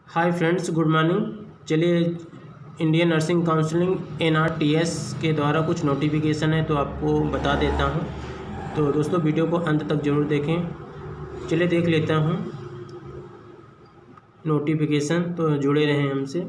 हाय friends, good morning. चलिए, Indian nursing counselling NRTS के द्वारा कुछ नोटिफिकेशन है तो आपको बता देता हूं। तो दोस्तों वीडियो को अंत तक ज़रूर देखें। चलिए देख लेता हूं नोटिफिकेशन, तो जुड़े रहें हमसे।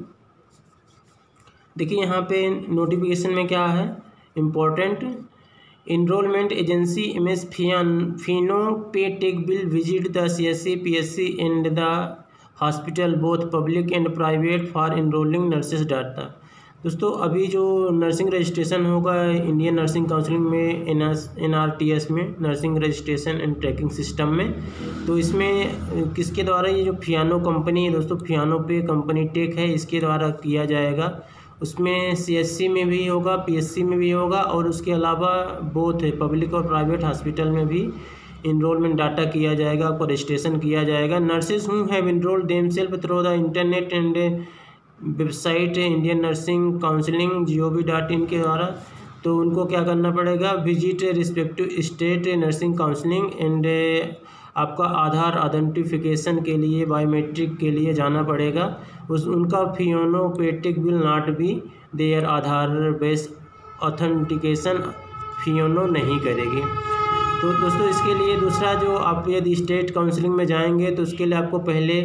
देखिए यहाँ पे नोटिफिकेशन में क्या है, important enrollment agency MS Fino pay tech will visit the CSC PSC and the hospital both public and private for enrolling nurses data। दोस्तों अभी जो नर्सिंग रजिस्ट्रेशन होगा इंडियन नर्सिंग काउंसलिंग में NRTS में nursing registration and tracking system में, तो इसमें किसके द्वारा, ये जो फियानो कंपनी है दोस्तों, फियानो पे कंपनी टेक है, इसके द्वारा किया जाएगा। उसमें CSC में भी होगा, PSC में भी होगा और उसके अलावा बोथ है पब्लिक और प्राइवेट हॉस्पिटल में भी इनरोलमेंट डाटा किया जाएगा, आपको रजिस्ट्रेशन किया जाएगा। Nurses who have enrolled themselves through the internet and website Indian nursing counselling gov.in के द्वारा, तो उनको क्या करना पड़ेगा, visit respective state nursing counselling and आपका आधार आइडेंटिफिकेशन के लिए, बायोमेट्रिक के लिए जाना पड़ेगा। उनका फियोनो पेटेक will not be there, Aadhaar base authentication फियोनो नहीं करेगी। तो दोस्तों इसके लिए दूसरा, जो आप यदि स्टेट काउंसलिंग में जाएंगे तो उसके लिए आपको पहले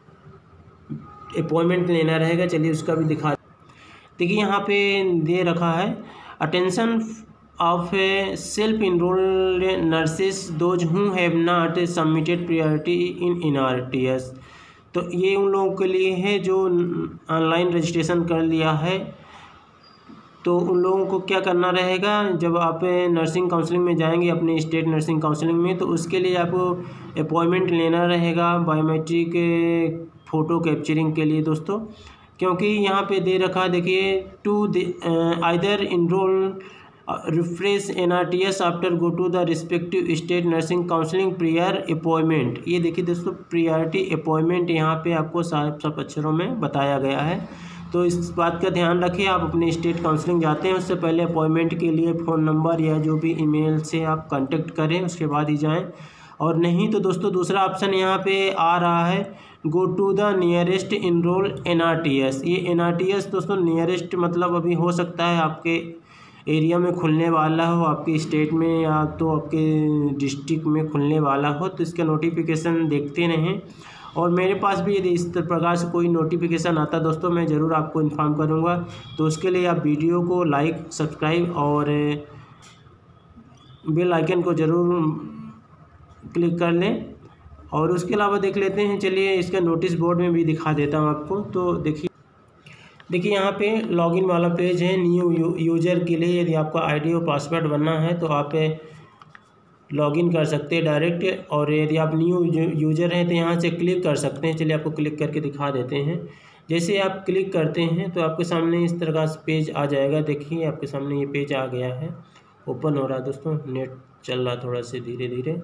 अपॉइंटमेंट लेना रहेगा। चलिए उसका भी दिखा। देखिए यहाँ पे दे रखा है, attention of self-enrolled nurses those who have not submitted priority in NRTS। तो ये उन लोगों के लिए है जो ऑनलाइन रजिस्ट्रेशन कर लिया है। तो उन लोगों को क्या करना रहेगा, जब आप नर्सिंग काउंसलिंग में जाएंगे अपने स्टेट नर्सिंग काउंसलिंग में, तो उसके लिए आपको अपॉइंटमेंट लेना रहेगा बायोमेट्रिक फ़ोटो कैप्चरिंग के लिए दोस्तों। क्योंकि यहाँ पे दे रखा है, देखिए, to either enrol refresh NRTS after go to the respective state nursing counselling prior appointment. ये देखिए दोस्तों, प्रियरिटी अपॉइंटमेंट यहाँ पे आपको साफ अक्षरों में बताया गया है। तो इस बात का ध्यान रखें, आप अपने स्टेट काउंसलिंग जाते हैं उससे पहले अपॉइंटमेंट के लिए फ़ोन नंबर या जो भी ईमेल से आप कांटेक्ट करें, उसके बाद ही जाएं। और नहीं तो दोस्तों दूसरा ऑप्शन यहाँ पे आ रहा है, go to the nearest enrol NRTS। ये NRTS दोस्तों नियरेस्ट मतलब अभी हो सकता है आपके एरिया में खुलने वाला हो, आपके स्टेट में या तो आपके डिस्ट्रिक्ट में खुलने वाला हो, तो इसका नोटिफिकेशन देखते रहें। और मेरे पास भी यदि इस प्रकार से कोई नोटिफिकेशन आता दोस्तों, मैं ज़रूर आपको इन्फॉर्म करूँगा। तो उसके लिए आप वीडियो को लाइक, सब्सक्राइब और बेल आइकन को ज़रूर क्लिक कर लें। और उसके अलावा देख लेते हैं, चलिए इसका नोटिस बोर्ड में भी दिखा देता हूँ आपको। तो देखिए यहाँ पे लॉगिन वाला पेज है न्यू यूज़र के लिए। यदि आपका आईडी और पासवर्ड बनना है तो आप लॉगिन कर सकते हैं डायरेक्ट, और यदि आप न्यू यूज़र हैं तो यहाँ से क्लिक कर सकते हैं। चलिए आपको क्लिक करके दिखा देते हैं। जैसे आप क्लिक करते हैं तो आपके सामने इस तरह का पेज आ जाएगा। देखिए आपके सामने ये पेज आ गया है, ओपन हो रहा है दोस्तों, नेट चल रहा थोड़ा से धीरे धीरे,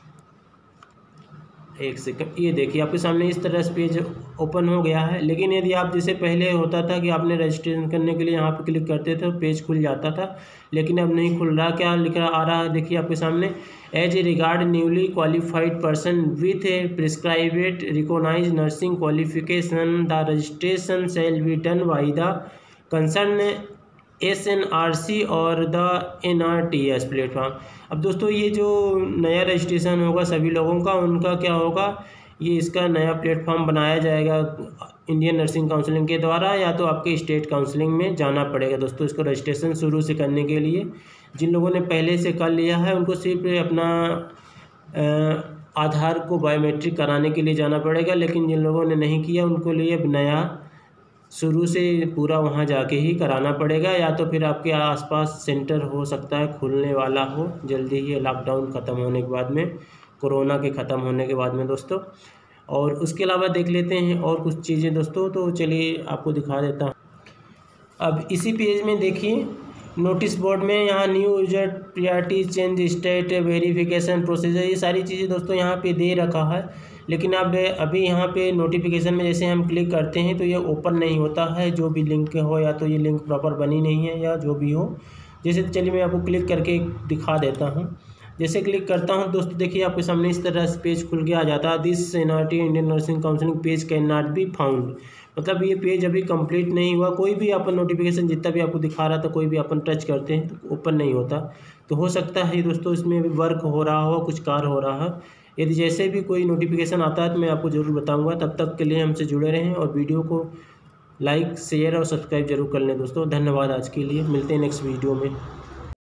एक सेकंड। ये देखिए आपके सामने इस तरह से पेज ओपन हो गया है। लेकिन यदि आप जैसे पहले होता था कि आपने रजिस्ट्रेशन करने के लिए यहाँ पे क्लिक करते थे तो पेज खुल जाता था, लेकिन अब नहीं खुल रहा। क्या लिखा आ रहा है, देखिए आपके सामने, as a regard newly qualified person with a prescribed recognised nursing qualification the registration shall be done by the concern SNRC और द NRTS प्लेटफॉर्म। अब दोस्तों ये जो नया रजिस्ट्रेशन होगा सभी लोगों का, उनका क्या होगा, ये इसका नया प्लेटफॉर्म बनाया जाएगा इंडियन नर्सिंग काउंसलिंग के द्वारा, या तो आपके स्टेट काउंसलिंग में जाना पड़ेगा दोस्तों इसको रजिस्ट्रेशन शुरू से करने के लिए। जिन लोगों ने पहले से कर लिया है उनको सिर्फ अपना आधार को बायोमेट्रिक कराने के लिए जाना पड़ेगा, लेकिन जिन लोगों ने नहीं किया उनको लिए नया शुरू से पूरा वहाँ जाके ही कराना पड़ेगा, या तो फिर आपके आसपास सेंटर हो सकता है खुलने वाला हो जल्दी ही, लॉकडाउन ख़त्म होने के बाद में, कोरोना के ख़त्म होने के बाद में दोस्तों। और उसके अलावा देख लेते हैं और कुछ चीज़ें दोस्तों, तो चलिए आपको दिखा देता हूँ। अब इसी पेज में देखिए नोटिस बोर्ड में यहाँ new user priority change state verification procedure, ये सारी चीज़ें दोस्तों यहाँ पे दे रखा है। लेकिन अब अभी यहाँ पे नोटिफिकेशन में जैसे हम क्लिक करते हैं तो ये ओपन नहीं होता है, जो भी लिंक हो, या तो ये लिंक प्रॉपर बनी नहीं है या जो भी हो। जैसे चलिए मैं आपको क्लिक करके दिखा देता हूँ। जैसे क्लिक करता हूँ दोस्तों, देखिए आपके सामने इस तरह से पेज खुल के आ जाता है, this NRT Indian nursing counselling page can not be found. मतलब ये पेज अभी कंप्लीट नहीं हुआ, कोई भी अपन नोटिफिकेशन जितना भी आपको दिखा रहा था, कोई भी अपन टच करते हैं तो ओपन नहीं होता। तो हो सकता है दोस्तों इसमें अभी वर्क हो रहा हो, कुछ कार्य हो रहा है। यदि जैसे भी कोई नोटिफिकेशन आता है तो मैं आपको ज़रूर बताऊँगा। तब तक के लिए हमसे जुड़े रहें और वीडियो को लाइक, शेयर और सब्सक्राइब जरूर कर लें दोस्तों। धन्यवाद आज के लिए, मिलते हैं नेक्स्ट वीडियो में।